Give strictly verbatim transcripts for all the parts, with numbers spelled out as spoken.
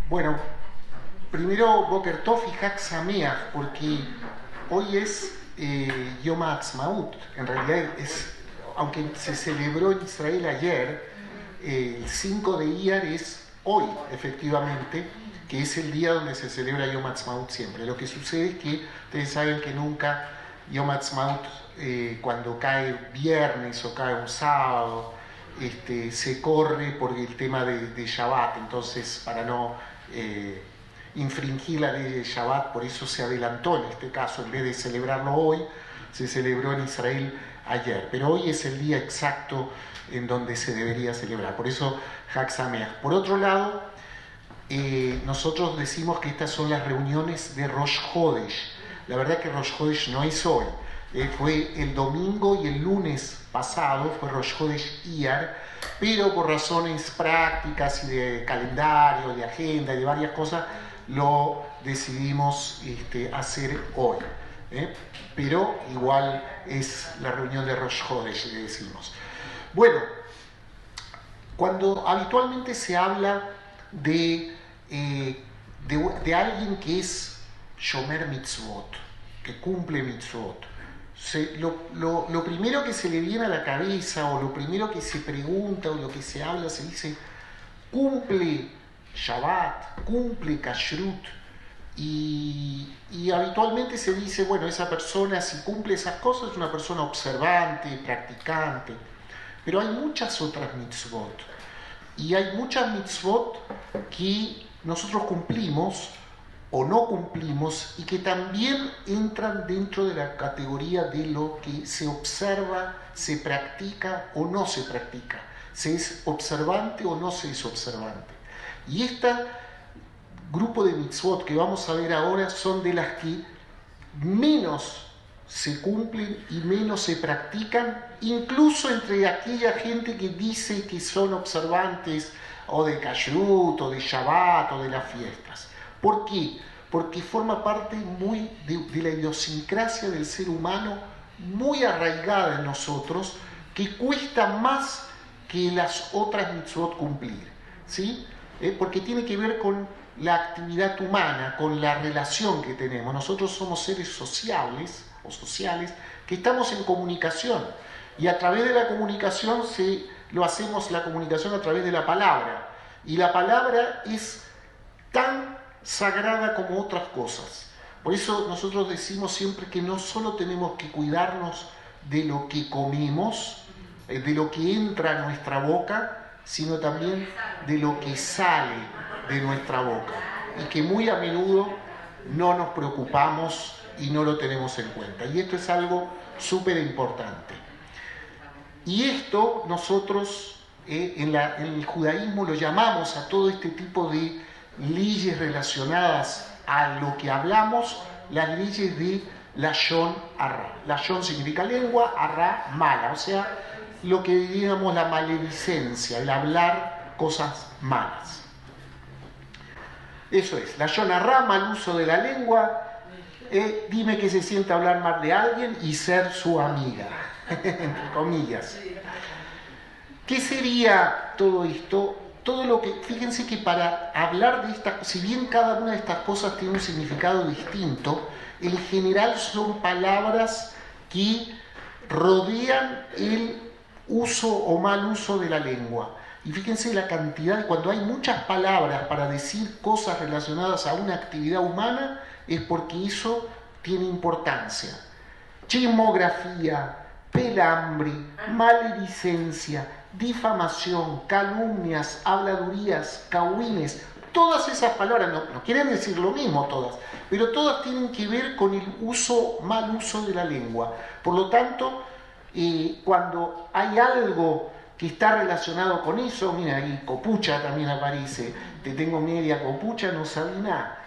Bueno, primero Boker Tov y Hag Sameach, porque hoy es eh, Yom Ha'atzmaut. En realidad es, aunque se celebró en Israel ayer, eh, el cinco de Iyar es hoy, efectivamente, que es el día donde se celebra Yom Ha'atzmaut siempre. Lo que sucede es que ustedes saben que nunca Yom Ha'atzmaut, eh, cuando cae viernes o cae un sábado, este, se corre por el tema de, de Shabbat. Entonces, para no eh, infringir la ley de Shabbat, por eso se adelantó en este caso, en vez de celebrarlo hoy, se celebró en Israel ayer. Pero hoy es el día exacto en donde se debería celebrar. Por eso, Hag Sameach. Por otro lado, eh, nosotros decimos que estas son las reuniones de Rosh Hodesh. La verdad que Rosh Hodesh no es hoy. Eh, fue el domingo y el lunes pasado, fue Rosh Hodesh Iyar, pero por razones prácticas y de calendario, de agenda y de varias cosas, lo decidimos este, hacer hoy. ¿eh? Pero igual es la reunión de Rosh Hodesh, le decimos. Bueno, cuando habitualmente se habla de, eh, de, de alguien que es Shomer Mitzvot, que cumple Mitzvot, Se, lo, lo, lo primero que se le viene a la cabeza, o lo primero que se pregunta, o lo que se habla, se dice, cumple Shabbat, cumple Kashrut, y, y habitualmente se dice, bueno, esa persona, si cumple esas cosas, es una persona observante, practicante, pero hay muchas otras mitzvot, y hay muchas mitzvot que nosotros cumplimos, o no cumplimos, y que también entran dentro de la categoría de lo que se observa, se practica o no se practica, se es observante o no se es observante. Y este grupo de mitzvot que vamos a ver ahora son de las que menos se cumplen y menos se practican, incluso entre aquella gente que dice que son observantes o de Kashrut o de Shabbat o de las fiestas. ¿Por qué? Porque forma parte muy de, de la idiosincrasia del ser humano, muy arraigada en nosotros, que cuesta más que las otras mitzvot cumplir, ¿sí? ¿Eh? Porque tiene que ver con la actividad humana, con la relación que tenemos. Nosotros somos seres sociables o sociales que estamos en comunicación, y a través de la comunicación se, lo hacemos la comunicación a través de la palabra, y la palabra es tan sagrada como otras cosas. Por eso nosotros decimos siempre que no solo tenemos que cuidarnos de lo que comemos, de lo que entra a nuestra boca, sino también de lo que sale de nuestra boca, y que muy a menudo no nos preocupamos y no lo tenemos en cuenta. Y esto es algo súper importante. Y esto nosotros eh, en, la, en el judaísmo lo llamamos a todo este tipo de leyes relacionadas a lo que hablamos, las leyes de Lashon Hara. Lashon significa lengua, Hara mala, o sea, lo que diríamos la maledicencia, el hablar cosas malas. Eso es, Lashon Hara, mal uso de la lengua, eh, dime que se siente hablar mal de alguien y ser su amiga, entre comillas. ¿Qué sería todo esto? Todo lo que, fíjense que para hablar de estas, si bien cada una de estas cosas tiene un significado distinto, en general son palabras que rodean el uso o mal uso de la lengua. Y fíjense la cantidad, cuando hay muchas palabras para decir cosas relacionadas a una actividad humana, es porque eso tiene importancia. Chismografía, pelambre, maledicencia, difamación, calumnias, habladurías, cauines, todas esas palabras no, no quieren decir lo mismo todas, pero todas tienen que ver con el uso, mal uso de la lengua. Por lo tanto, eh, cuando hay algo que está relacionado con eso, mira ahí copucha también aparece, te tengo media copucha, no sabí nada.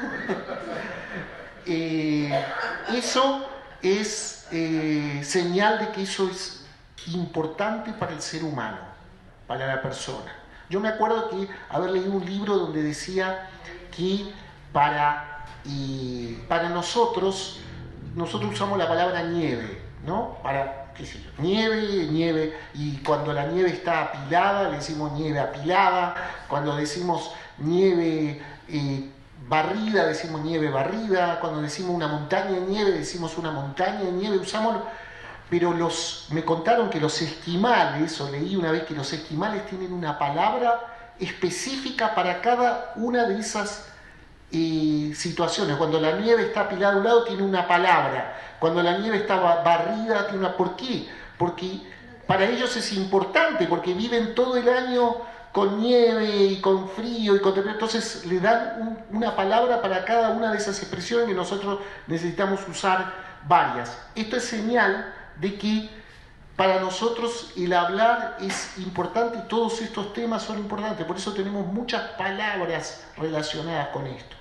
eh, eso es eh, señal de que eso es importante para el ser humano, para la persona. Yo me acuerdo que haber leído un libro donde decía que para, eh, para nosotros, nosotros usamos la palabra nieve, ¿no? Para, qué sé yo, nieve, nieve, y cuando la nieve está apilada, le decimos nieve apilada, cuando decimos nieve eh, barrida, decimos nieve barrida, cuando decimos una montaña de nieve, decimos una montaña de nieve, usamos... Pero los, me contaron que los esquimales, o leí una vez que los esquimales tienen una palabra específica para cada una de esas eh, situaciones. Cuando la nieve está apilada a un lado, tiene una palabra. Cuando la nieve está barrida, tiene una... ¿Por qué? Porque para ellos es importante, porque viven todo el año con nieve y con frío y con temperatura. Entonces le dan un, una palabra para cada una de esas expresiones que nosotros necesitamos usar varias. Esto es señal de que para nosotros el hablar es importante y todos estos temas son importantes, por eso tenemos muchas palabras relacionadas con esto.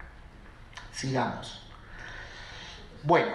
Sigamos. Bueno,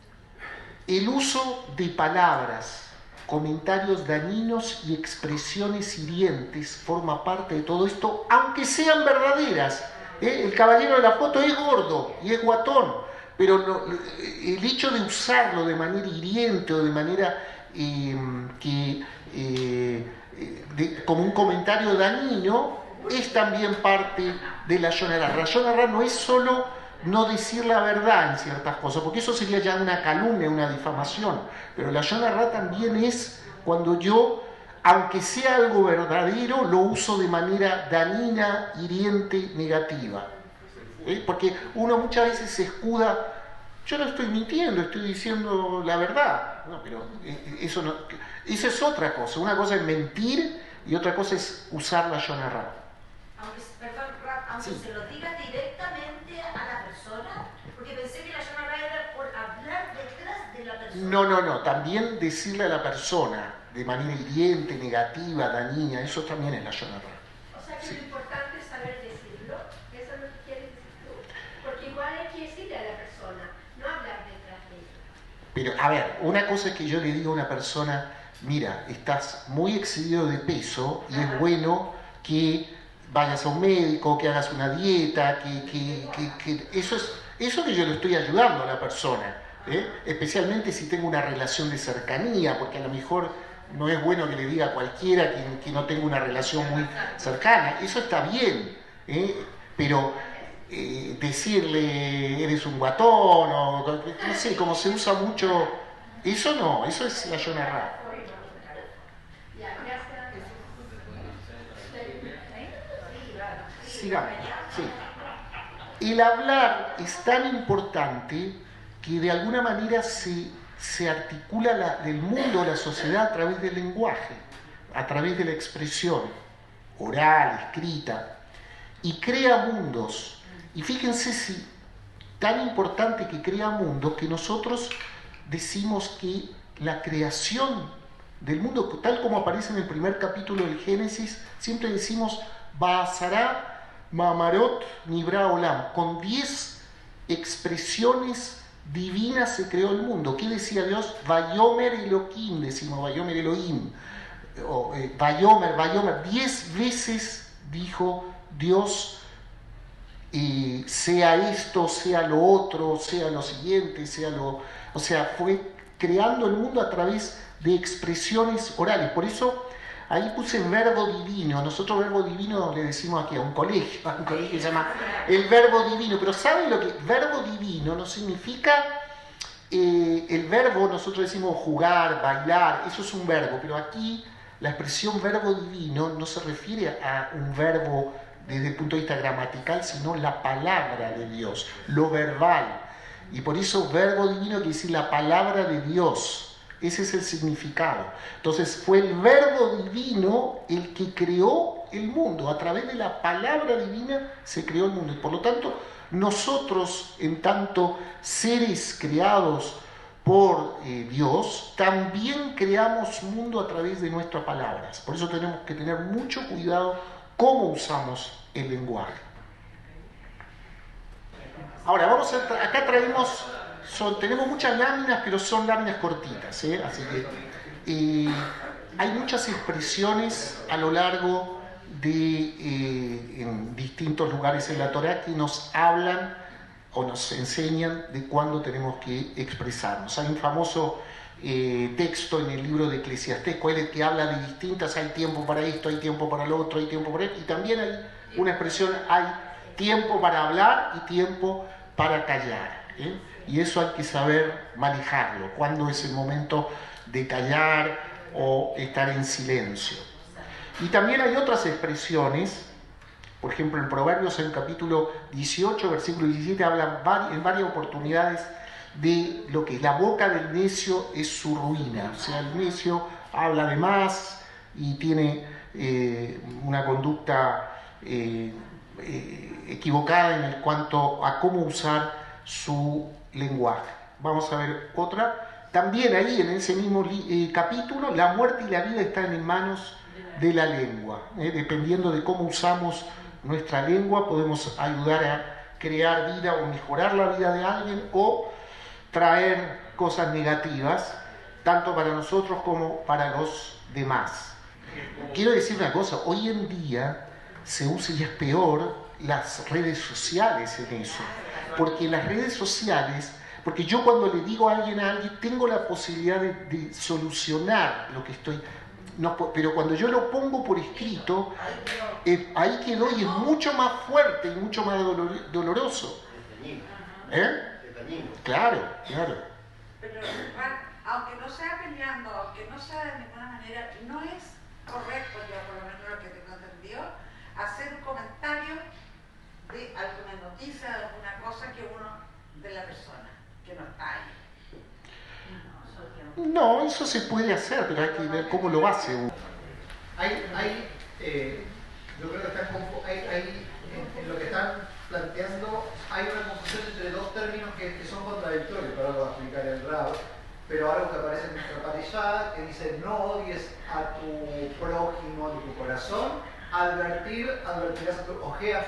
el uso de palabras, comentarios dañinos y expresiones hirientes forma parte de todo esto, aunque sean verdaderas. ¿Eh? El caballero de la foto es gordo y es guatón, pero no, el hecho de usarlo de manera hiriente o de manera eh, que eh, de, como un comentario dañino es también parte de la Lashon Hara. La Lashon Hara no es solo no decir la verdad en ciertas cosas, porque eso sería ya una calumnia, una difamación, pero la Lashon Hara también es cuando yo, aunque sea algo verdadero, lo uso de manera dañina, hiriente, negativa. ¿Eh? Porque uno muchas veces se escuda, yo no estoy mintiendo, estoy diciendo la verdad. No, pero eso, no, eso es otra cosa. Una cosa es mentir y otra cosa es usar la Lashon Hara. Aunque, perdón, aunque sí. Se lo diga directamente a la persona, porque pensé que la Lashon Hara era por hablar detrás de la persona. No, no, no, también decirle a la persona de manera hiriente, negativa, dañina, eso también es la Lashon Hara. O sea que sí. Lo importante es saber decirlo, eso es lo que quieres decir tú, porque igual hay que decirle a la persona, no hablar detrás de ella. Pero, a ver, una cosa es que yo le diga a una persona, mira, estás muy excedido de peso y es bueno que vayas a un médico, que hagas una dieta, que, que, que, que eso es eso que yo le estoy ayudando a la persona, ¿eh? Especialmente si tengo una relación de cercanía, porque a lo mejor no es bueno que le diga a cualquiera que, que no tenga una relación muy cercana, eso está bien, ¿eh? Pero eh, decirle eres un guatón, o no sé, como se usa mucho, eso no, eso es la Lashon Hara. Sigamos, sí. El hablar es tan importante que de alguna manera se, se articula la, el mundo, la sociedad a través del lenguaje, a través de la expresión oral, escrita, y crea mundos. Y fíjense si tan importante que crea mundos que nosotros decimos que la creación del mundo, tal como aparece en el primer capítulo del Génesis, siempre decimos Ba'asara Mamarot Nibra Olam, con diez expresiones divinas se creó el mundo. ¿Qué decía Dios? Vayomer Elohim, decimos Vayomer Elohim, o eh, Vayomer, Vayomer, diez veces dijo Dios, eh, sea esto, sea lo otro, sea lo siguiente, sea lo... O sea, fue creando el mundo a través de expresiones orales. Por eso ahí puse verbo divino. Nosotros verbo divino le decimos aquí a un colegio, a un colegio que se llama el verbo divino. Pero ¿saben lo que? Verbo divino no significa eh, el verbo, nosotros decimos jugar, bailar, eso es un verbo. Pero aquí la expresión verbo divino no se refiere a un verbo desde el punto de vista gramatical, sino la palabra de Dios, lo verbal. Y por eso verbo divino quiere decir la palabra de Dios. Ese es el significado. Entonces fue el verbo divino el que creó el mundo. A través de la palabra divina se creó el mundo. Y por lo tanto, nosotros, en tanto seres creados por eh, Dios, también creamos mundo a través de nuestras palabras. Por eso tenemos que tener mucho cuidado cómo usamos el lenguaje. Ahora, vamos a, acá traemos... Son, tenemos muchas láminas, pero son láminas cortitas, ¿eh? Así que eh, hay muchas expresiones a lo largo de eh, en distintos lugares en la Torá que nos hablan o nos enseñan de cuándo tenemos que expresarnos. Hay un famoso eh, texto en el libro de Eclesiastés, que habla de distintas, hay tiempo para esto, hay tiempo para lo otro, hay tiempo para esto, y también hay una expresión, hay tiempo para hablar y tiempo para callar, ¿eh? Y eso hay que saber manejarlo, cuándo es el momento de callar o estar en silencio. Y también hay otras expresiones, por ejemplo en Proverbios en el capítulo dieciocho, versículo diecisiete, hablan en varias oportunidades de lo que es la boca del necio es su ruina. O sea, el necio habla de más y tiene eh, una conducta eh, eh, equivocada en el cuanto a cómo usar su lenguaje. Vamos a ver otra. También ahí en ese mismo eh, capítulo, la muerte y la vida están en manos de la lengua. Eh, dependiendo de cómo usamos nuestra lengua, podemos ayudar a crear vida o mejorar la vida de alguien o traer cosas negativas, tanto para nosotros como para los demás. Quiero decir una cosa, hoy en día se usa, y es peor, las redes sociales en eso, porque las redes sociales, porque yo cuando le digo a alguien a alguien, tengo la posibilidad de, de solucionar lo que estoy, no, pero cuando yo lo pongo por escrito, eh, ahí quedó y es mucho más fuerte y mucho más dolor, doloroso. ¿Eh? Claro, claro. Pero, aunque no sea peleando, aunque no sea de ninguna manera, no es correcto, yo por lo menos lo que tengo entendido, hacer un comentario de alguna noticia, de alguna cosa que uno, de la persona, que no está ahí. No, eso se puede hacer, pero hay que ver cómo lo hace uno. Hay, hay eh, yo creo que están, hay, hay, en, en lo que están planteando, hay una confusión entre dos términos que, que son contradictorios, para lo explicar el Rab, pero algo que aparece en nuestra parishá, que dice no odies a tu prójimo en tu corazón, advertir, advertirás a tu ojea,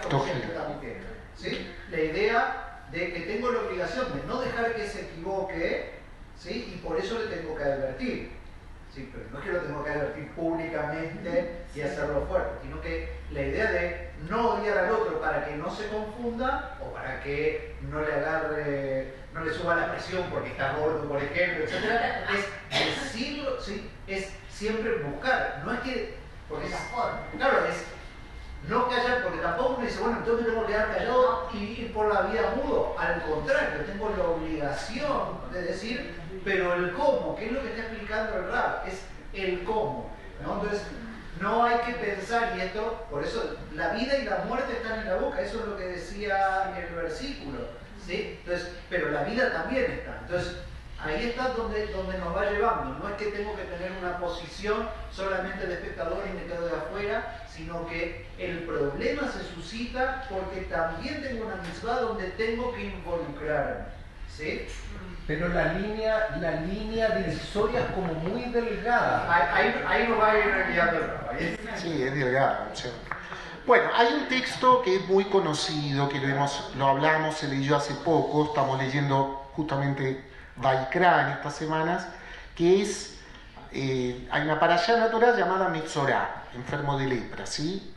¿sí? La idea de que tengo la obligación de no dejar que se equivoque, ¿sí? Y por eso le tengo que advertir, ¿sí? Pero no es que lo tengo que advertir públicamente y hacerlo fuerte, sino que la idea de no odiar al otro para que no se confunda o para que no le agarre, no le suba la presión porque está gordo, por ejemplo, etcétera, es decirlo, ¿sí? Es siempre buscar, no es que, porque es, claro, es no callar, porque tampoco uno dice, bueno, entonces me tengo que quedar callado y ir por la vida mudo. Al contrario, tengo la obligación de decir, pero el cómo, que es lo que está explicando el Rab, es el cómo, ¿no? Entonces, no hay que pensar, y esto, por eso, la vida y la muerte están en la boca, eso es lo que decía el versículo, ¿sí? Entonces, pero la vida también está. Entonces, ahí está donde, donde nos va llevando. No es que tengo que tener una posición solamente de espectador y me quedo de afuera, sino que el problema se suscita porque también tengo una mitzvah donde tengo que involucrarme, ¿sí? Pero la línea, la línea divisoria es como muy delgada. Ahí, ahí, ahí nos va a ir guiando el Rab. Sí, es delgada. Sí. Bueno, hay un texto que es muy conocido, que lo, hemos, lo hablamos, se leyó hace poco, estamos leyendo justamente Vaikra en estas semanas, que es, eh, hay una parashá natural llamada Metzorá, enfermo de lepra, ¿sí?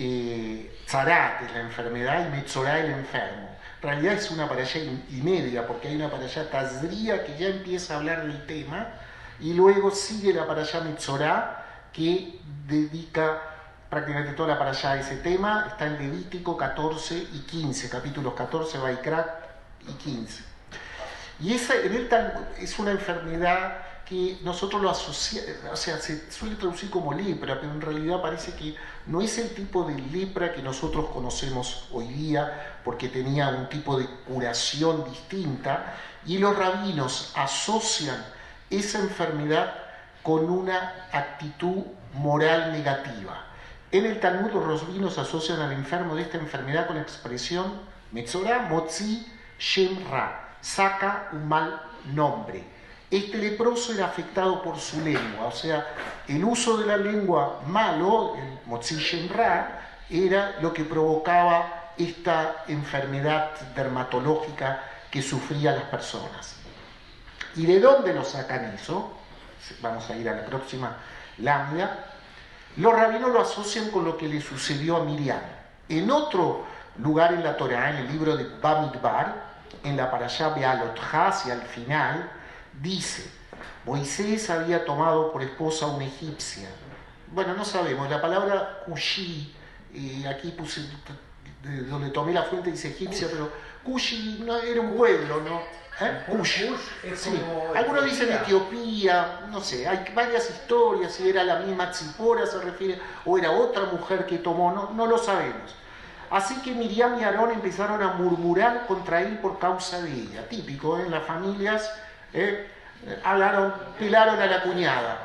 Eh, Zarat es la enfermedad y Metzorá el enfermo. En realidad es una parashá y media, porque hay una parashá Tazria que ya empieza a hablar del tema, y luego sigue la parashá Metzorá, que dedica prácticamente toda la parashá a ese tema. Está en Levítico catorce y quince, capítulos catorce, Vaikra y quince. Y esa en el Talmud es una enfermedad que nosotros lo asociamos, o sea, se suele traducir como lepra, pero en realidad parece que no es el tipo de lepra que nosotros conocemos hoy día, porque tenía un tipo de curación distinta, y los rabinos asocian esa enfermedad con una actitud moral negativa. En el Talmud los rabinos asocian al enfermo de esta enfermedad con la expresión Metzorá Motzi Shem Ra, saca un mal nombre. Este leproso era afectado por su lengua, o sea, el uso de la lengua malo, el Motzi Shem Ra, era lo que provocaba esta enfermedad dermatológica que sufrían las personas. ¿Y de dónde lo sacan eso? Vamos a ir a la próxima lámina. Los rabinos lo asocian con lo que le sucedió a Miriam. En otro lugar en la Torá, en el libro de Bamidbar, en la parashá Bealotja, hacia el final, dice Moisés había tomado por esposa a una egipcia. Bueno, no sabemos, la palabra Cushí, y aquí puse, de donde tomé la fuente dice egipcia, pero Cushí no, era un pueblo, ¿no? ¿Eh? Cush. Sí. Algunos dicen Etiopía, no sé, hay varias historias, si era la misma Tzipora se refiere, o era otra mujer que tomó, no, no lo sabemos. Así que Miriam y Aarón empezaron a murmurar contra él por causa de ella. Típico, ¿eh? En las familias, ¿eh? Hablaron, pelaron a la cuñada.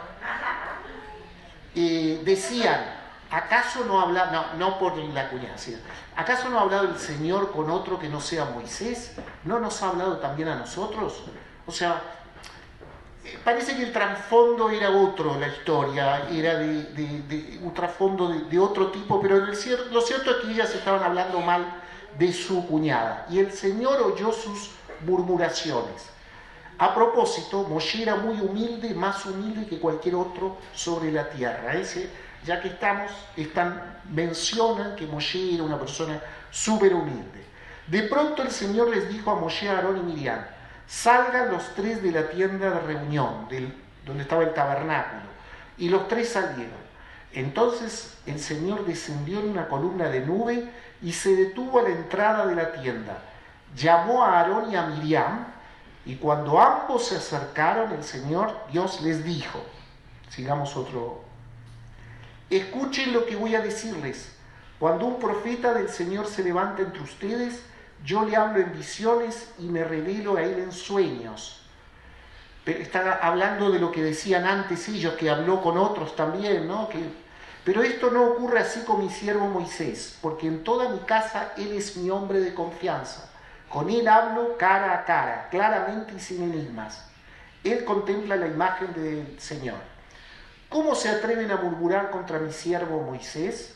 Eh, decían, ¿acaso no habla, no, no por la cuñada, sino, ¿acaso no ha hablado el Señor con otro que no sea Moisés? ¿No nos ha hablado también a nosotros? O sea, parece que el trasfondo era otro, la historia, era de, de, de un trasfondo de, de otro tipo, pero el, lo cierto es que ellas estaban hablando mal de su cuñada. Y el Señor oyó sus murmuraciones. A propósito, Moshe era muy humilde, más humilde que cualquier otro sobre la tierra. Ese, ya que estamos, están, mencionan que Moshe era una persona súper humilde. De pronto el Señor les dijo a Moshe, a Aarón y Miriam: salgan los tres de la tienda de reunión, del, donde estaba el tabernáculo. Y los tres salieron. Entonces el Señor descendió en una columna de nube y se detuvo a la entrada de la tienda. Llamó a Aarón y a Miriam, y cuando ambos se acercaron, el Señor Dios les dijo, sigamos otro, escuchen lo que voy a decirles. Cuando un profeta del Señor se levanta entre ustedes, yo le hablo en visiones y me revelo a él en sueños. Pero está hablando de lo que decían antes ellos, que habló con otros también, ¿no? Que, pero esto no ocurre así con mi siervo Moisés, porque en toda mi casa él es mi hombre de confianza. Con él hablo cara a cara, claramente y sin enigmas. Él contempla la imagen del Señor. ¿Cómo se atreven a murmurar contra mi siervo Moisés?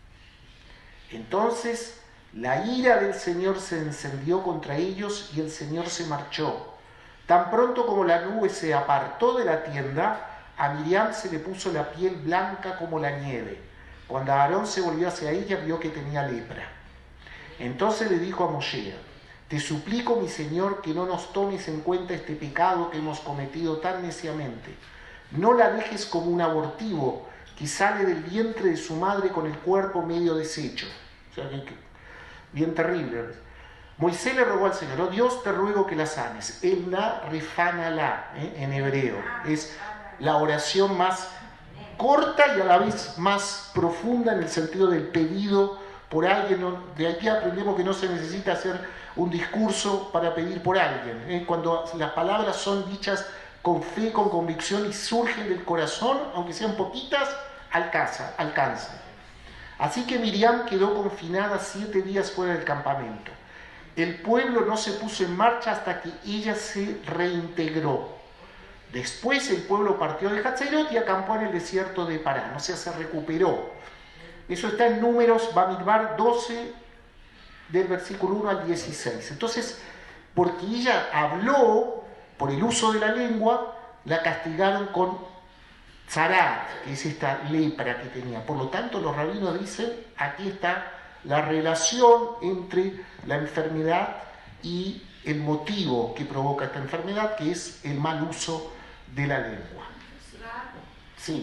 Entonces la ira del Señor se encendió contra ellos y el Señor se marchó. Tan pronto como la nube se apartó de la tienda, a Miriam se le puso la piel blanca como la nieve. Cuando Aarón se volvió hacia ella, vio que tenía lepra. Entonces le dijo a Moshe: te suplico, mi Señor, que no nos tomes en cuenta este pecado que hemos cometido tan neciamente. No la dejes como un abortivo que sale del vientre de su madre con el cuerpo medio deshecho. O sea, que, que, bien terrible. Moisés le rogó al Señor: oh Dios, te ruego que la sanes. El la refánala, ¿eh? En hebreo. Es la oración más corta y a la vez más profunda en el sentido del pedido por alguien. De aquí aprendemos que no se necesita hacer un discurso para pedir por alguien. ¿eh? Cuando las palabras son dichas con fe, con convicción y surgen del corazón, aunque sean poquitas, alcanza, alcanza. Así que Miriam quedó confinada siete días fuera del campamento. El pueblo no se puso en marcha hasta que ella se reintegró. Después el pueblo partió de Hatzerot y acampó en el desierto de Parán, o sea, se recuperó. Eso está en Números, Bamidbar doce, del versículo uno al dieciséis. Entonces, porque ella habló por el uso de la lengua, la castigaron con zarat, que es esta lepra que tenía. Por lo tanto, los rabinos dicen, aquí está la relación entre la enfermedad y el motivo que provoca esta enfermedad, que es el mal uso de la lengua. Sí.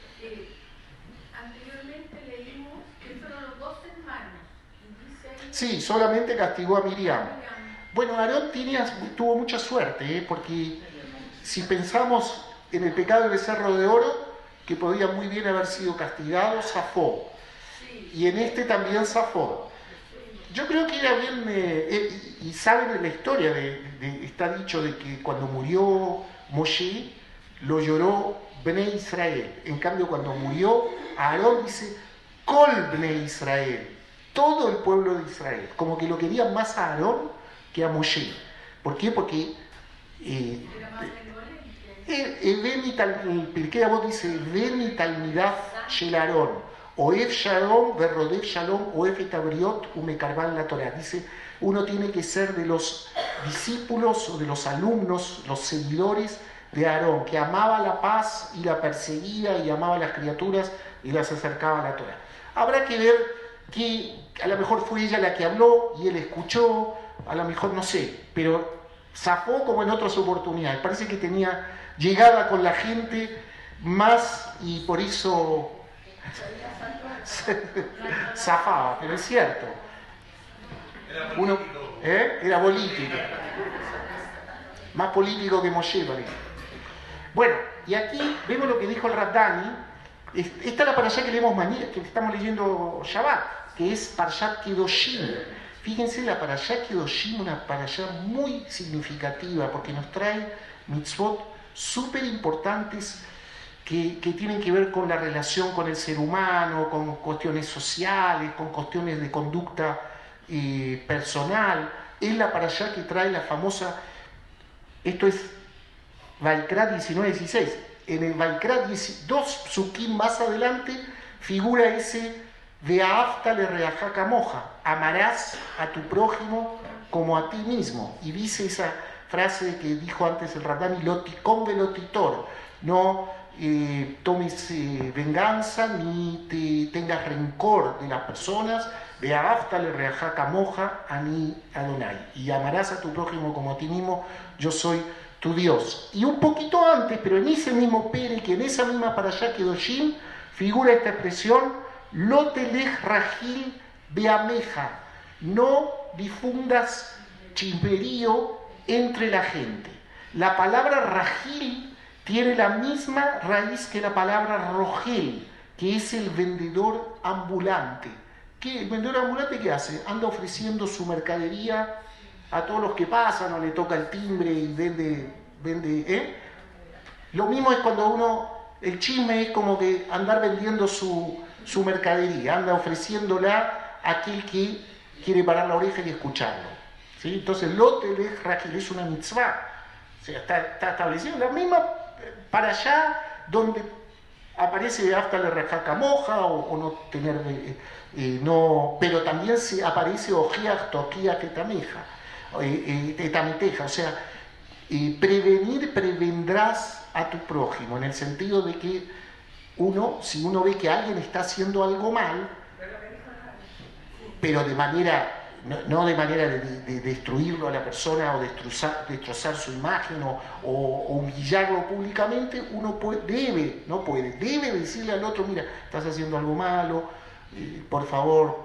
Sí, solamente castigó a Miriam. Bueno, Aarón tenía, tuvo mucha suerte, ¿eh? Porque si pensamos en el pecado del becerro de oro, que podía muy bien haber sido castigado, zafó. Y en este también zafó. Yo creo que era bien, eh, eh, y saben de la historia, de, de, está dicho de que cuando murió Moshe, lo lloró Bnei Israel. En cambio, cuando murió Aarón, dice, Kol Bnei Israel. Todo el pueblo de Israel, como que lo querían más a Aarón que a Moshe. ¿Por qué? Porque eh, el Pirkei Avot dice Veni Talmidav Shel Aarón, Oev Shalom, Verrodev Shalom, Oev et Abriot, Umekarban la Torah. Dice, uno tiene que ser de los discípulos o de los alumnos, los seguidores de Aarón, que amaba la paz y la perseguía y amaba a las criaturas y las acercaba a la Torah. Habrá que ver que a lo mejor fue ella la que habló y él escuchó, a lo mejor no sé, pero zafó como en otras oportunidades. Parece que tenía llegaba con la gente más, y por eso zafaba, pero es cierto. Uno, ¿eh? Era político. Más político que Moshe, parece. Bueno, y aquí vemos lo que dijo el Raddani. Esta es la parashá que leemos mañana, que estamos leyendo Shabbat, que es Parashat Kedoshim. Fíjense, la parashá Kedoshim, una parashá muy significativa, porque nos trae mitzvot súper importantes que, que tienen que ver con la relación con el ser humano, con cuestiones sociales, con cuestiones de conducta eh, personal. Es la parashá que trae la famosa, esto es Vaikra diecinueve dieciséis. En el Vaikra dos psukim más adelante figura ese Ve'ahavta lereaja kamoja, amarás a tu prójimo como a ti mismo. Y dice esa frase que dijo antes el Raddani, loticón velotitor, no eh, tomes eh, venganza ni te tengas rencor de las personas. Ve'ahavta lereaja kamoja ani Adonai, y amarás a tu prójimo como a ti mismo, yo soy tu Dios. Y un poquito antes, pero en ese mismo Pere, que en esa misma parashá Kedoshim, figura esta expresión, lo telej rajil beameja, no difundas chismerío entre la gente. La palabra rajil tiene la misma raíz que la palabra rogel, que es el vendedor ambulante. ¿Qué? ¿El vendedor ambulante qué hace? Anda ofreciendo su mercadería a todos los que pasan, o le toca el timbre y vende, vende, ¿eh? Lo mismo es cuando uno, el chisme es como que andar vendiendo su, su mercadería, anda ofreciéndola a aquel que quiere parar la oreja y escucharlo, ¿sí? Entonces, lotelej rajil es una mitzvah, o sea, está, está establecido la misma para allá donde aparece hasta la rejaca moja o, o no tener, eh, eh, no, pero también se aparece ojiach toquia ketameja. Eh, eh, tamiteja, o sea, eh, prevenir, prevendrás a tu prójimo, en el sentido de que uno, si uno ve que alguien está haciendo algo mal, pero de manera, no, no de manera de, de destruirlo a la persona o destrozar, destrozar su imagen o, o, o humillarlo públicamente, uno puede, debe, no puede, debe decirle al otro, mira, estás haciendo algo malo, eh, por favor,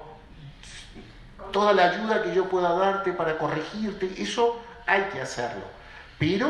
toda la ayuda que yo pueda darte para corregirte, eso hay que hacerlo. Pero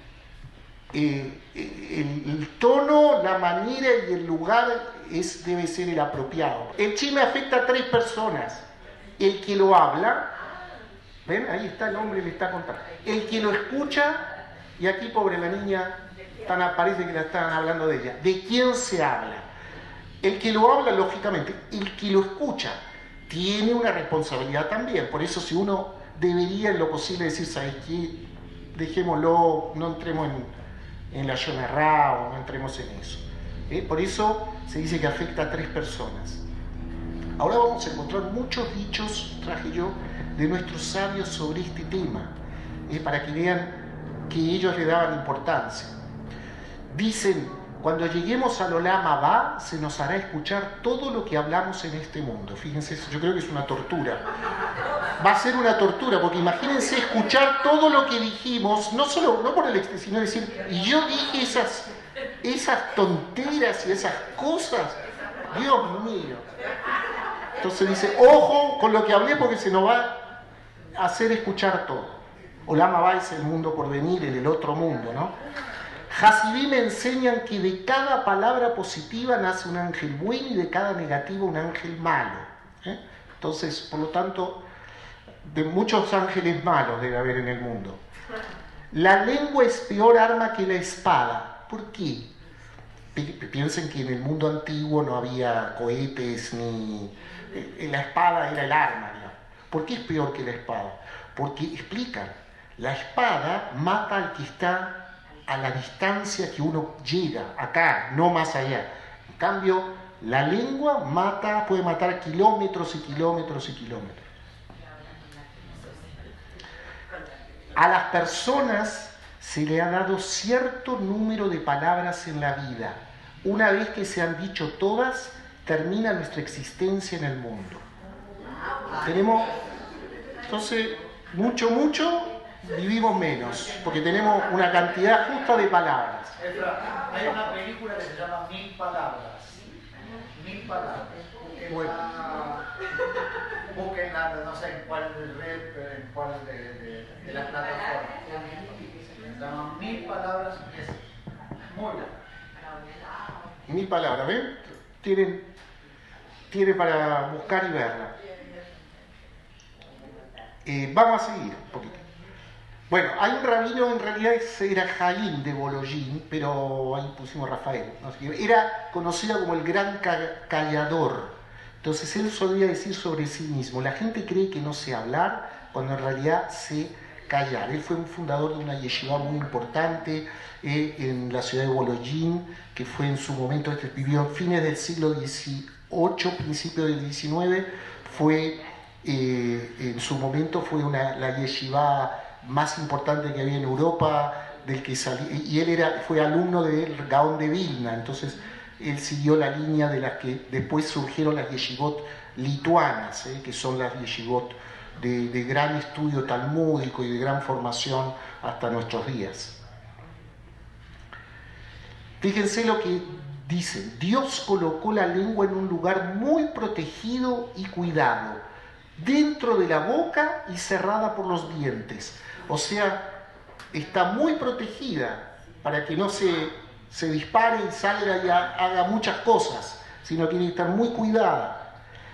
eh, el, el tono, la manera y el lugar es, debe ser el apropiado. El chisme afecta a tres personas. El que lo habla, ¿ven? Ahí está el hombre, le está contando. El que lo escucha, y aquí, pobre la niña, tan, parece que la están hablando de ella. ¿De quién se habla? El que lo habla, lógicamente. El que lo escucha tiene una responsabilidad también. Por eso, si uno debería en lo posible decir, ¿sabes qué? Dejémoslo, no entremos en, en la yonarra o no entremos en eso. ¿Eh? Por eso se dice que afecta a tres personas. Ahora vamos a encontrar muchos dichos, traje yo, de nuestros sabios sobre este tema, ¿eh? Para que vean que ellos le daban importancia. Dicen, cuando lleguemos al Olam Abba, se nos hará escuchar todo lo que hablamos en este mundo. Fíjense, yo creo que es una tortura. Va a ser una tortura, porque imagínense escuchar todo lo que dijimos, no solo, no por el exterior, sino decir, y yo dije esas, esas tonteras y esas cosas, Dios mío. Entonces dice, ojo con lo que hablé, porque se nos va a hacer escuchar todo. Olam Abba es el mundo por venir, en el otro mundo, ¿no? Hasidim me enseñan que de cada palabra positiva nace un ángel bueno y de cada negativa un ángel malo, ¿eh? Entonces, por lo tanto, de muchos ángeles malos debe haber en el mundo. La lengua es peor arma que la espada. ¿Por qué? Piensen que en el mundo antiguo no había cohetes ni... La espada era el arma, digamos. ¿Por qué es peor que la espada? Porque, explican, la espada mata al que está a la distancia que uno llega, acá, no más allá. En cambio, la lengua mata, puede matar kilómetros y kilómetros y kilómetros. A las personas se le ha dado cierto número de palabras en la vida. Una vez que se han dicho todas, termina nuestra existencia en el mundo. Tenemos, entonces, mucho, mucho, vivimos menos, porque tenemos una cantidad justa de palabras. Efra, hay una película que se llama Mil Palabras. Mil Palabras. Búsquenla, búsquenla, no sé en cuál de red, pero en cuál de, de, de las plataformas. Se llama Mil Palabras y es muy buena. Mil palabras, ¿ven? Tienen, tienen para buscar y verla. Eh, vamos a seguir un poquito. Bueno, hay un rabino, en realidad era Jalín de Bologín, pero ahí pusimos Rafael. ¿No? Era conocido como el gran callador. Entonces él solía decir sobre sí mismo: la gente cree que no sé hablar, cuando en realidad sé callar. Él fue un fundador de una yeshiva muy importante eh, en la ciudad de Bologín, que fue en su momento, este vivió en fines del siglo dieciocho, principios del diecinueve, fue eh, en su momento fue una, la yeshiva más importante que había en Europa, del que salí, y él era, fue alumno del Gaón de Vilna, entonces él siguió la línea de las que después surgieron las yeshivot lituanas, eh, que son las yeshivot de, de gran estudio talmúdico y de gran formación hasta nuestros días. Fíjense lo que dicen: Dios colocó la lengua en un lugar muy protegido y cuidado, dentro de la boca y cerrada por los dientes. O sea, está muy protegida para que no se, se dispare y salga y haga muchas cosas, sino que tiene que estar muy cuidada.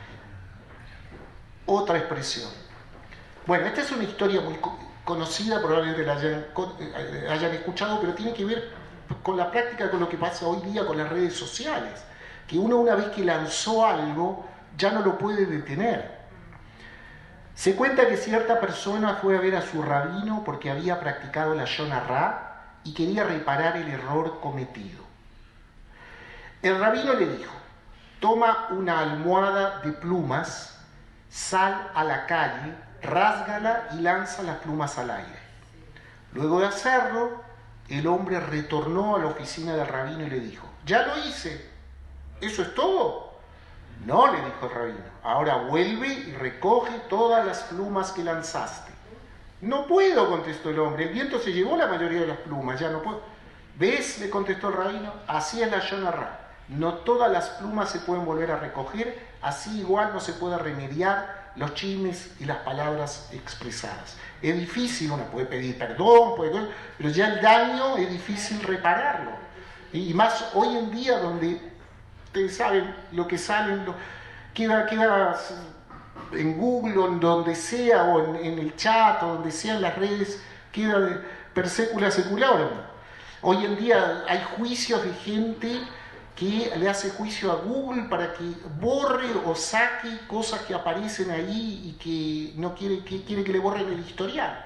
Otra expresión. Bueno, esta es una historia muy conocida, probablemente la hayan, hayan escuchado, pero tiene que ver con la práctica, con lo que pasa hoy día con las redes sociales, que uno, una vez que lanzó algo, ya no lo puede detener. Se cuenta que cierta persona fue a ver a su rabino porque había practicado la Lashon Hará y quería reparar el error cometido. El rabino le dijo: toma una almohada de plumas, sal a la calle, rásgala y lanza las plumas al aire. Luego de hacerlo, el hombre retornó a la oficina del rabino y le dijo: ya lo hice, ¿eso es todo? No, le dijo el rabino, ahora vuelve y recoge todas las plumas que lanzaste. No puedo, contestó el hombre, el viento se llevó la mayoría de las plumas, ya no puedo. ¿Ves?, le contestó el rabino, así es la Lashon Hará. No todas las plumas se pueden volver a recoger, así igual no se puede remediar los chismes y las palabras expresadas. Es difícil, uno puede pedir perdón, puede, pero ya el daño es difícil repararlo. Y más hoy en día, donde ustedes saben lo que salen, lo, queda, queda en Google o en donde sea, o en, en el chat, o donde sea en las redes, queda de per secula secularum. Hoy en día hay juicios de gente que le hace juicio a Google para que borre o saque cosas que aparecen ahí y que no quiere que, quiere que le borren el historial.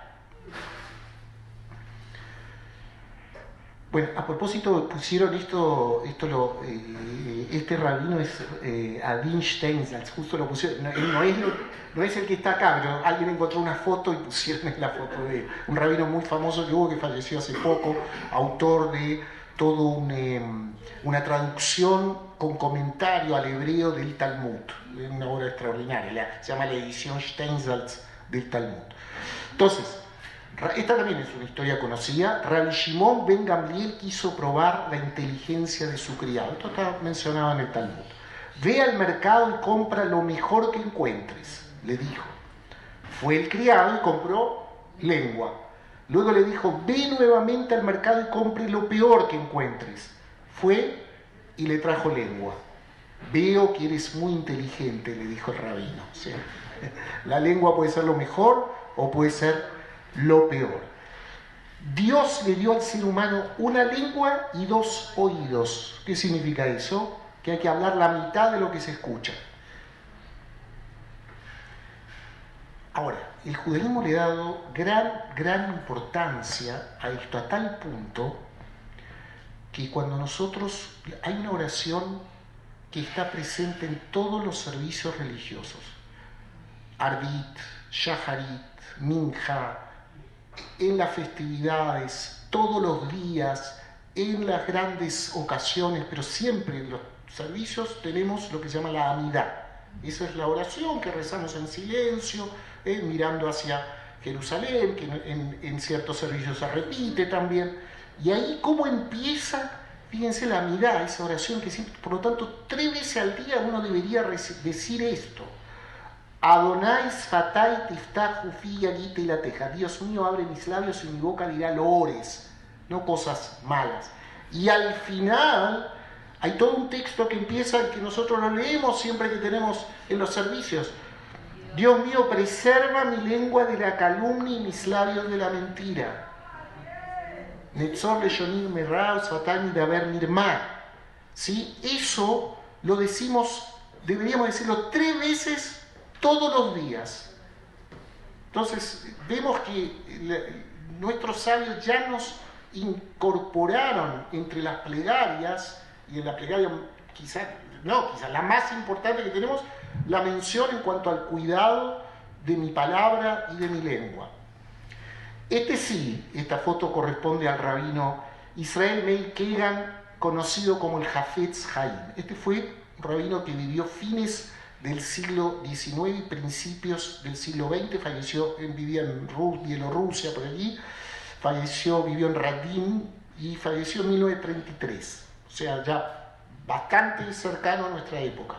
Bueno, a propósito, pusieron esto, esto lo, eh, este rabino es eh, Adin Steinsaltz, justo lo pusieron, no, no, es, no es el que está acá, pero alguien encontró una foto y pusieron la foto de un rabino muy famoso que hubo, que falleció hace poco, autor de todo un, eh, una traducción con comentario al hebreo del Talmud, una obra extraordinaria, la, se llama la edición Steinsaltz del Talmud. Entonces, esta también es una historia conocida. Rabbi Shimon ben Gamliel quiso probar la inteligencia de su criado. Esto está mencionado en el Talmud. Ve al mercado y compra lo mejor que encuentres, le dijo. Fue el criado y compró lengua. Luego le dijo: ve nuevamente al mercado y compre lo peor que encuentres. Fue y le trajo lengua. Veo que eres muy inteligente, le dijo el rabino. ¿Sí? La lengua puede ser lo mejor o puede ser lo peor. Dios le dio al ser humano una lengua y dos oídos. ¿Qué significa eso? Que hay que hablar la mitad de lo que se escucha. Ahora, el judaísmo le ha dado gran, gran importancia a esto, a tal punto que cuando nosotros, hay una oración que está presente en todos los servicios religiosos, Arbit, Shaharit, Minja, en las festividades, todos los días, en las grandes ocasiones, pero siempre en los servicios tenemos lo que se llama la Amidá. Esa es la oración que rezamos en silencio, eh, mirando hacia Jerusalén, que en, en ciertos servicios se repite también. Y ahí cómo empieza, fíjense la mirada, esa oración que siempre, por lo tanto, tres veces al día uno debería decir esto. Adonai Sfatai Tiftahu Fi Yagite la Teja. Dios mío, abre mis labios y mi boca dirá loores, no cosas malas. Y al final hay todo un texto que empieza, que nosotros lo leemos siempre que tenemos en los servicios. Dios mío, preserva mi lengua de la calumnia y mis labios de la mentira. Netzor Leyonim Merra Sfatani de haber Nirma. ¿Sí? Eso lo decimos, deberíamos decirlo tres veces todos los días. Entonces, vemos que la, nuestros sabios ya nos incorporaron entre las plegarias, y en la plegaria quizás, no, quizás la más importante que tenemos, la mención en cuanto al cuidado de mi palabra y de mi lengua. Este sí, esta foto corresponde al rabino Israel Meir Kegan, conocido como el Hafetz Haim. Este fue un rabino que vivió fines del siglo diecinueve y principios del siglo veinte, falleció, vivía en Rus, Bielorrusia, por allí, falleció, vivió en Radin y falleció en mil novecientos treinta y tres, o sea, ya bastante cercano a nuestra época.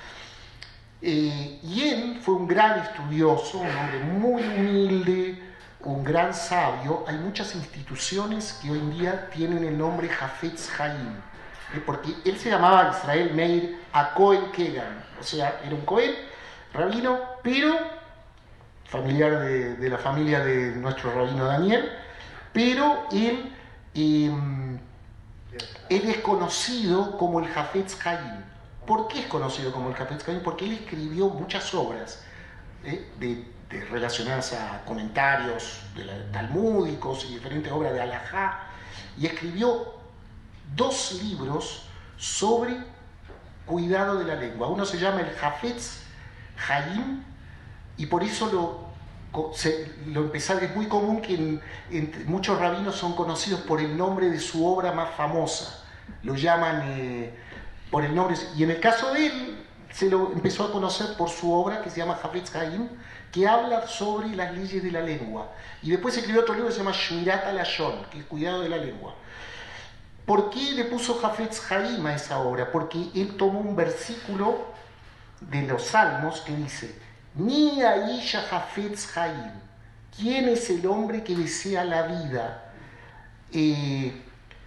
Eh, y él fue un gran estudioso, un hombre muy humilde, un gran sabio. Hay muchas instituciones que hoy en día tienen el nombre Hafetz Haim, eh, porque él se llamaba Israel Meir Cohen Kegan, o sea, era un Cohen, rabino, pero familiar de, de la familia de nuestro rabino Daniel, pero él, eh, él es conocido como el Hafetz Haim. ¿Por qué es conocido como el Hafetz Haim? Porque él escribió muchas obras eh, de, de, relacionadas a comentarios de la, talmúdicos y diferentes obras de halajá, y escribió dos libros sobre cuidado de la lengua. Uno se llama el Hafetz Haim, y por eso lo, se, lo empezaron, es muy común que en, en, muchos rabinos son conocidos por el nombre de su obra más famosa, lo llaman eh, por el nombre, y en el caso de él se lo empezó a conocer por su obra que se llama Hafetz Haim, que habla sobre las leyes de la lengua, y después escribió otro libro que se llama Shmirat HaLashon, que es cuidado de la lengua. ¿Por qué le puso Hafetz Haim a esa obra? Porque él tomó un versículo de los Salmos que dice: Ni Aisha Hafetz Haim, ¿quién es el hombre que desea la vida? Eh,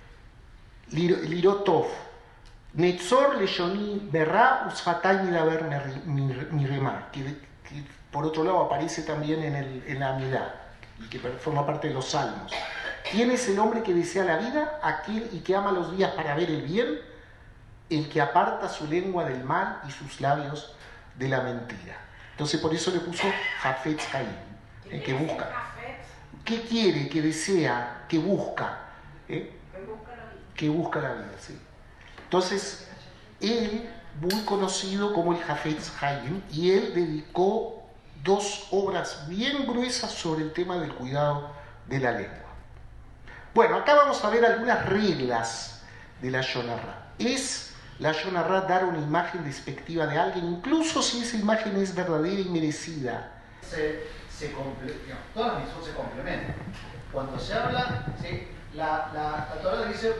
Lirotov, Netzor Leyoni Berra Usfatay Midaber Mirema, que, que por otro lado aparece también en, el, en la Amidá y que forma parte de los Salmos. ¿Quién es el hombre que desea la vida? Aquel y que ama los días para ver el bien, el que aparta su lengua del mal y sus labios de la mentira. Entonces por eso le puso Hafetz Haim, el que busca. ¿Qué quiere? Que desea, que busca. ¿eh? Que busca la vida, sí. Entonces, él, muy conocido como el Hafetz Haim, y él dedicó dos obras bien gruesas sobre el tema del cuidado de la lengua. Bueno, acá vamos a ver algunas reglas de la Lashon Hara. Es la Lashon Hara dar una imagen despectiva de alguien, incluso si esa imagen es verdadera y merecida. Se, se comple, digamos, todas las mitzvot se complementan. Cuando se habla, ¿sí? la, la, la Torah dice,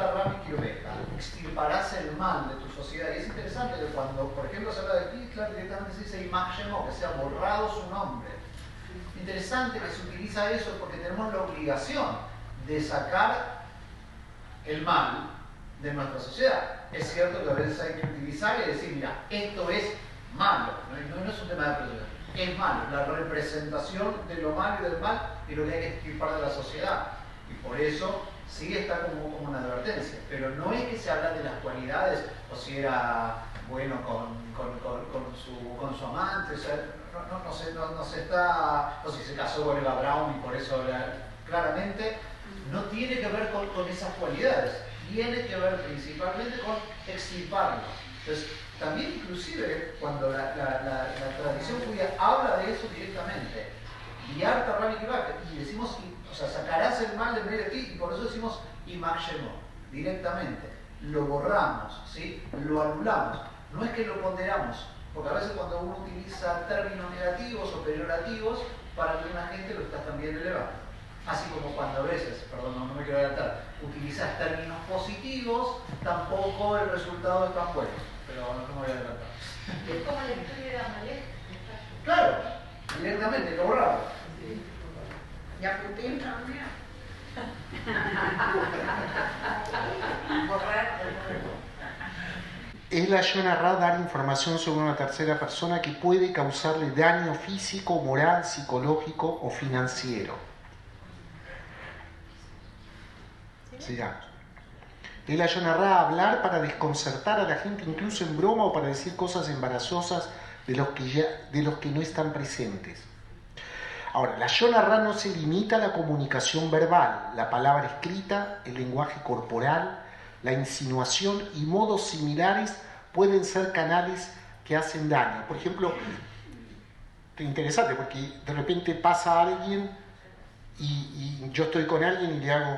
extirparás el mal de tu sociedad. Y es interesante que cuando, por ejemplo, se habla de Hitler, directamente se dice Imach Shemo, que sea borrado su nombre. Interesante que se utiliza eso porque tenemos la obligación de sacar el mal de nuestra sociedad. Es cierto que a veces hay que utilizar y decir, mira, esto es malo, no, no es un tema de presión, es malo, la representación de lo malo y del mal y lo que hay que extirpar de la sociedad. Y por eso sí está como, como una advertencia, pero no es que se habla de las cualidades o si era bueno con, con, con, con, su, con su amante, o sea, no, no, no, se, no, no se está, o si se casó con Eva Braun y por eso claramente no tiene que ver con, con esas cualidades, tiene que ver principalmente con extirparlo. Entonces, también inclusive cuando la, la, la, la tradición judía habla de eso directamente, y decimos, o sea, sacarás el mal de medio de ti, y por eso decimos Imach Shemo, directamente, lo borramos, ¿sí? Lo anulamos, no es que lo ponderamos, porque a veces cuando uno utiliza términos negativos o peyorativos, para alguna gente lo estás también elevando. Así como cuando a veces, perdón, no, no me quiero adelantar, utilizas términos positivos, tampoco el resultado es tan bueno. Pero no me voy a adelantar. Es como la historia de Amalek. Claro, directamente, lo borramos. Y a Putin también. Es la Yonah Ra dar información sobre una tercera persona que puede causarle daño físico, moral, psicológico o financiero. Sigamos. Es la Yonah Ra hablar para desconcertar a la gente, incluso en broma, o para decir cosas embarazosas de los que, ya, de los que no están presentes. Ahora, la Yonah Ra no se limita a la comunicación verbal, la palabra escrita, el lenguaje corporal, la insinuación y modos similares pueden ser canales que hacen daño. Por ejemplo, es interesante porque de repente pasa alguien y, y yo estoy con alguien y le hago...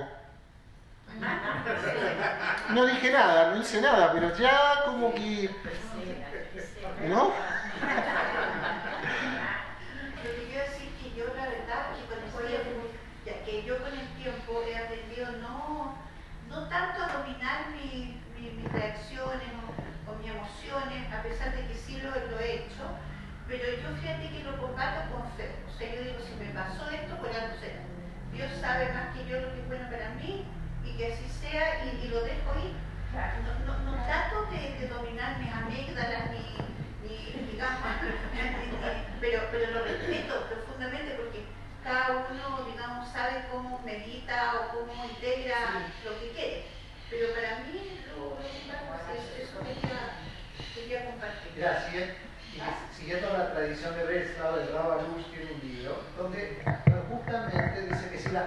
No dije nada, no hice nada, pero ya como que... ¿No? Yo con el tiempo he aprendido no, no tanto a dominar mi, mi, mis reacciones o, o mis emociones, a pesar de que sí lo, lo he hecho, pero yo fíjate que lo combato con fe. O sea, yo digo, si me pasó esto, por algo será. Dios sabe más que yo lo que es bueno para mí y que así sea y, y lo dejo ir. No, no, no trato de, de dominar mis amígdalas ni, ni digamos, ni, ni, pero, pero lo respeto profundamente porque cada uno, digamos, sabe cómo medita o cómo integra sí. lo que quiere. Pero para mí, lo, eso, eso quería, quería compartir. Mira, siguiendo, siguiendo la tradición de Breslau, el Rav Arush tiene un libro donde justamente dice que si, la,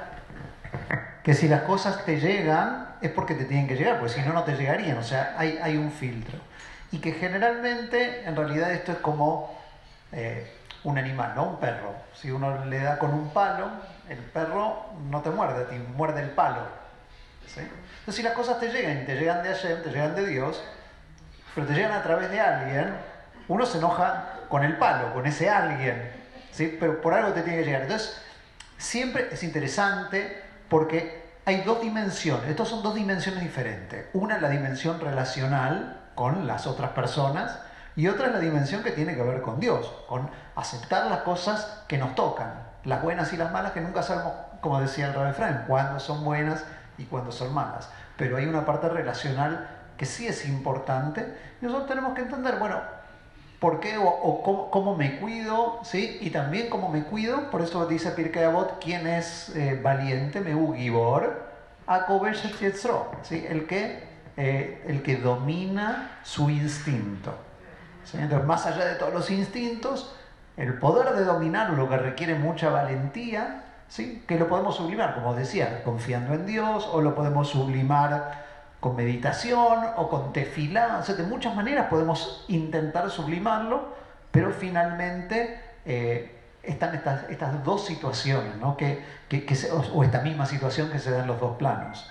que si las cosas te llegan es porque te tienen que llegar, porque si no, no te llegarían. O sea, hay, hay un filtro. Y que generalmente, en realidad, esto es como... Eh, un animal, no un perro. Si uno le da con un palo, el perro no te muerde, te muerde el palo. ¿Sí? Entonces, si las cosas te llegan, te llegan de Hashem, te llegan de Dios, pero te llegan a través de alguien, uno se enoja con el palo, con ese alguien, ¿sí? Pero por algo te tiene que llegar. Entonces, siempre es interesante porque hay dos dimensiones. Estas son dos dimensiones diferentes. Una es la dimensión relacional con las otras personas, y otra es la dimensión que tiene que ver con Dios, con aceptar las cosas que nos tocan, las buenas y las malas, que nunca sabemos, como decía el Rav Efraim, cuándo son buenas y cuándo son malas. Pero hay una parte relacional que sí es importante, y nosotros tenemos que entender, bueno, por qué o, o cómo, cómo me cuido, ¿sí? Y también cómo me cuido. Por eso dice Pirkei Avot, ¿quién es eh, valiente? Mehu Gibor, Akobesh et Yetzro, ¿sí? El que, eh, el que domina su instinto. ¿Sí? Entonces, más allá de todos los instintos, el poder de dominarlo, que requiere mucha valentía, ¿sí? Que lo podemos sublimar, como decía, confiando en Dios, o lo podemos sublimar con meditación, o con tefilá. O sea, de muchas maneras podemos intentar sublimarlo, pero finalmente eh, están estas, estas dos situaciones, ¿no? que, que, que se, o esta misma situación que se da en los dos planos.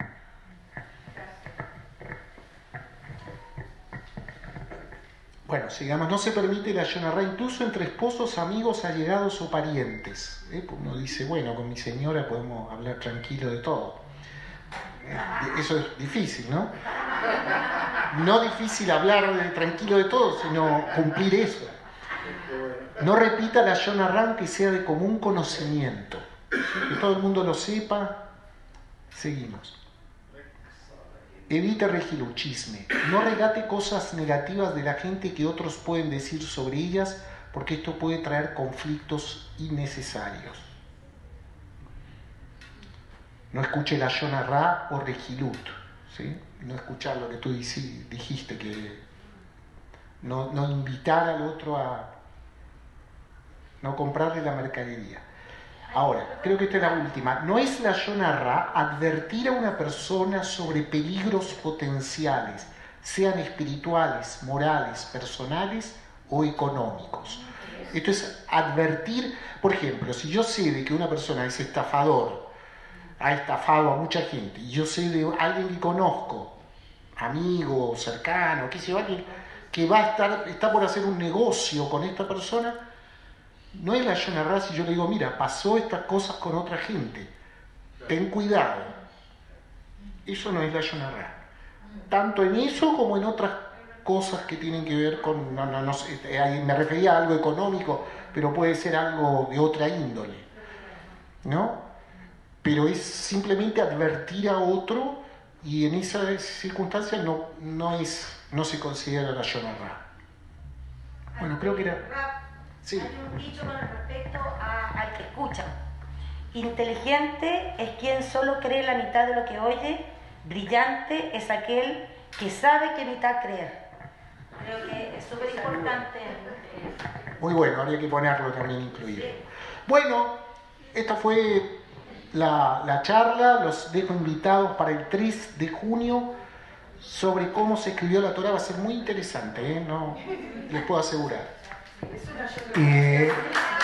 Bueno, sigamos, no se permite la Yonah Ra incluso entre esposos, amigos, allegados o parientes. ¿Eh? Uno dice, bueno, con mi señora podemos hablar tranquilo de todo. Eso es difícil, ¿no? No difícil hablar de, tranquilo de todo, sino cumplir eso. No repita la Yonah Ra aunque sea de común conocimiento. Que todo el mundo lo sepa. Seguimos. Evite regiluchisme. No regate cosas negativas de la gente que otros pueden decir sobre ellas, porque esto puede traer conflictos innecesarios. No escuche la Yonah Ra o regilut, ¿sí? No escuchar lo que tú dijiste, que no, no invitar al otro a no comprarle la mercadería. Ahora, creo que esta es la última. No es la Yonah Ra advertir a una persona sobre peligros potenciales, sean espirituales, morales, personales o económicos. Esto es advertir, por ejemplo, si yo sé de que una persona es estafador, ha estafado a mucha gente, y yo sé de alguien que conozco, amigo, cercano, qué sé yo, alguien que va a estar, está por hacer un negocio con esta persona, no es la Yonah Ra si yo le digo, mira, pasó estas cosas con otra gente, ten cuidado. Eso no es la Yonah Ra. Tanto en eso como en otras cosas que tienen que ver con, no, no, no sé, me refería a algo económico, pero puede ser algo de otra índole, ¿no? Pero es simplemente advertir a otro y en esa circunstancia no, no, es, no se considera la Yonah Ra. Bueno, creo que era... Sí. Hay un dicho con respecto a, al que escucha. Inteligente es quien solo cree la mitad de lo que oye, brillante es aquel que sabe qué mitad creer. Creo que es súper importante. Muy bueno, habría que ponerlo también incluido. Bueno, esta fue la, la charla, los dejo invitados para el tres de junio sobre cómo se escribió la Torá. Va a ser muy interesante, ¿eh? No, les puedo asegurar. Eh,